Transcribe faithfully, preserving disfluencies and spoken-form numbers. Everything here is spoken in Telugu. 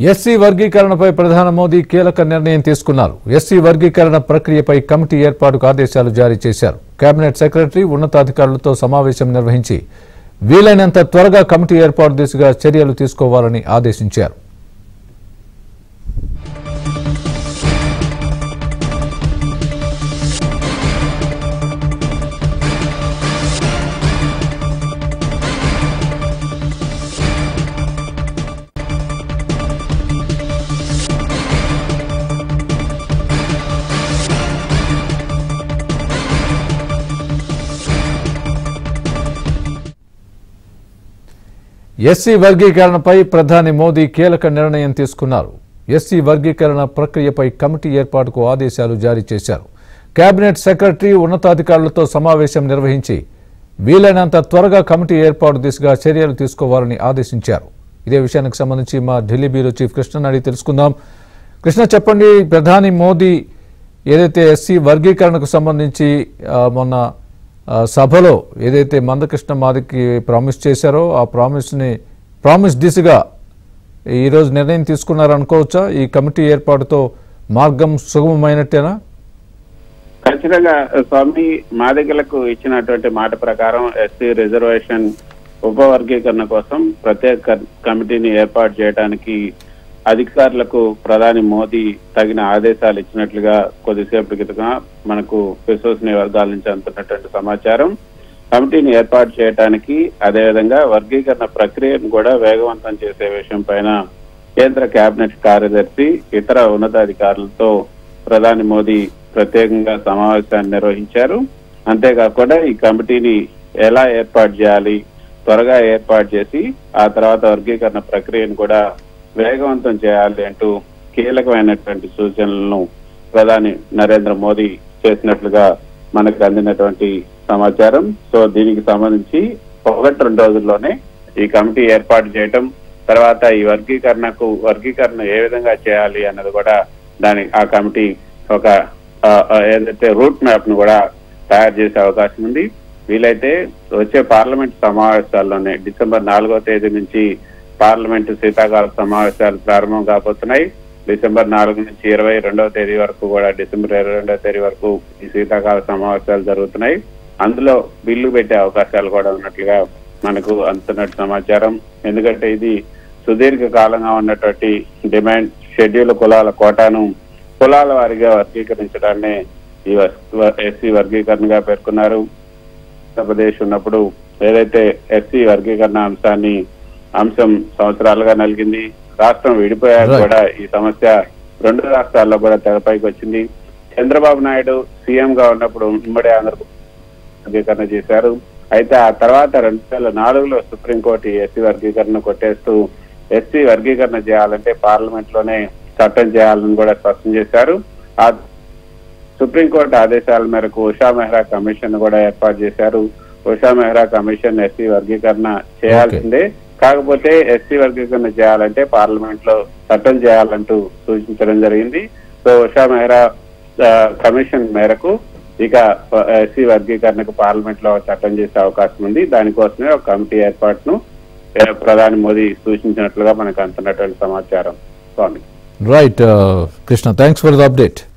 ఎస్సీ వర్గీకరణపై ప్రధాని మోదీ కీలక నిర్ణయం తీసుకున్నారు. ఎస్సీ వర్గీకరణ ప్రక్రియపై కమిటీ ఏర్పాటుకు ఆదేశాలు జారీ చేశారు. కేబినెట్ సెక్రటరీ ఉన్నతాధికారులతో సమావేశం నిర్వహించి వీలైనంత త్వరగా కమిటీ ఏర్పాటు దిశగా చర్యలు తీసుకోవాలని ఆదేశించారు. ఎస్సీ వర్గీకరణపై ప్రధాని మోదీ కీలక నిర్ణయం తీసుకున్నారు. ఎస్సీ వర్గీకరణ ప్రక్రియపై కమిటీ ఏర్పాటుకు ఆదేశాలు జారీ చేశారు. కేబినెట్ సెక్రటరీ ఉన్నతాధికారులతో సమావేశం నిర్వహించి వీలైనంత త్వరగా కమిటీ ఏర్పాటు దిశగా చర్యలు తీసుకోవాలని ఆదేశించారు. ఇదే విషయానికి సంబంధించి మా ఢిల్లీ బ్యూరో చీఫ్ కృష్ణ అడిగి తెలుసుకుందాం. కృష్ణ, చెప్పండి, ప్రధాని మోదీ ఏదైతే ఎస్సీ వర్గీకరణకు సంబంధించి మొన్న సభలో ఏదైతే మందకృష్ణ మాదికి ప్రామిస్ చేశారో ఆ ప్రామిస్ని ప్రామిస్ దిశగా ఈరోజు నిర్ణయం తీసుకున్నారనుకోవచ్చా? ఈ కమిటీ ఏర్పాటుతో మార్గం సుగమమైనట్టేనా? ఖచ్చితంగా స్వామి, మాదిగలకు ఇచ్చినటువంటి మాట ప్రకారం ఎస్సీ రిజర్వేషన్ ఉపవర్గీకరణ కోసం ప్రత్యేక కమిటీని ఏర్పాటు చేయడానికి అధికారులకు ప్రధాని మోదీ తగిన ఆదేశాలు ఇచ్చినట్లుగా కొద్దిసేపటి క్రితంగా మనకు విశ్వసనీయ వర్గాల నుంచి అందుతున్నటువంటి సమాచారం. కమిటీని ఏర్పాటు చేయడానికి, అదేవిధంగా వర్గీకరణ ప్రక్రియను కూడా వేగవంతం చేసే విషయం పైన కేంద్ర కేబినెట్ కార్యదర్శి ఇతర ఉన్నతాధికారులతో ప్రధాని మోదీ ప్రత్యేకంగా సమావేశాన్ని నిర్వహించారు. అంతేకాకుండా ఈ కమిటీని ఎలా ఏర్పాటు చేయాలి, త్వరగా ఏర్పాటు చేసి ఆ తర్వాత వర్గీకరణ ప్రక్రియను కూడా వేగవంతం చేయాలి అంటూ కీలకమైనటువంటి సూచనలను ప్రధాని నరేంద్ర మోదీ చేసినట్లుగా మనకు అందినటువంటి సమాచారం. సో దీనికి సంబంధించి ఒకటి రెండు రోజుల్లోనే ఈ కమిటీ ఏర్పాటు చేయటం, తర్వాత ఈ వర్గీకరణకు వర్గీకరణ ఏ విధంగా చేయాలి అన్నది కూడా దాని ఆ కమిటీ ఒక ఏదైతే రూట్ మ్యాప్ ను కూడా తయారు చేసే అవకాశం ఉంది. వీలైతే వచ్చే పార్లమెంట్ సమావేశాల్లోనే డిసెంబర్ నాలుగో తేదీ నుంచి పార్లమెంటు శీతాకాల సమావేశాలు ప్రారంభం కాబోతున్నాయి. డిసెంబర్ నాలుగు నుంచి ఇరవై రెండవ తేదీ వరకు కూడా డిసెంబర్ ఇరవై రెండవ తేదీ వరకు ఈ శీతాకాల సమావేశాలు జరుగుతున్నాయి. అందులో బిల్లు పెట్టే అవకాశాలు కూడా ఉన్నట్లుగా మనకు అందుతున్నట్టు సమాచారం. ఎందుకంటే ఇది సుదీర్ఘ కాలంగా ఉన్నటువంటి డిమాండ్. షెడ్యూల్ కులాల కోటాను కులాల వారీగా వర్గీకరించడాన్ని ఈ ఎస్సీ వర్గీకరణగా పేర్కొన్నారు. ఆంధ్రప్రదేశ్ ఉన్నప్పుడు ఏదైతే ఎస్సీ వర్గీకరణ అంశాన్ని అంశం సంవత్సరాలుగా నలిగింది. రాష్ట్రం విడిపోయాక కూడా ఈ సమస్య రెండు రాష్ట్రాల్లో కూడా తెరపైకి వచ్చింది. చంద్రబాబు నాయుడు సీఎం గా ఉన్నప్పుడు ఉమ్మడి ఆంధ్రప్రదేశ్ వర్గీకరణ చేశారు. అయితే ఆ తర్వాత రెండు వేల నాలుగులో సుప్రీంకోర్టు ఎస్సీ వర్గీకరణ కొట్టేస్తూ ఎస్సీ వర్గీకరణ చేయాలంటే పార్లమెంట్ లోనే చట్టం చేయాలని కూడా స్పష్టం చేశారు. ఆ సుప్రీంకోర్టు ఆదేశాల మేరకు ఉషా మెహ్రా కమిషన్ కూడా ఏర్పాటు చేశారు. ఉషా మెహ్రా కమిషన్ ఎస్సీ వర్గీకరణ చేయాల్సిందే, కాకపోతే ఎస్సీ వర్గీకరణ చేయాలంటే పార్లమెంట్ లో చట్టం చేయాలంటూ సూచించడం జరిగింది. సో ఉషా మెహ్రా కమిషన్ మేరకు ఇక ఎస్సీ వర్గీకరణకు పార్లమెంట్ లో చట్టం చేసే అవకాశం ఉంది. దానికోసమే ఒక కమిటీ ఏర్పాటును ప్రధాని మోదీ సూచించినట్లుగా మనకు అందుతున్నటువంటి సమాచారం. స్వామి రైట్ Krishna, thanks for the update.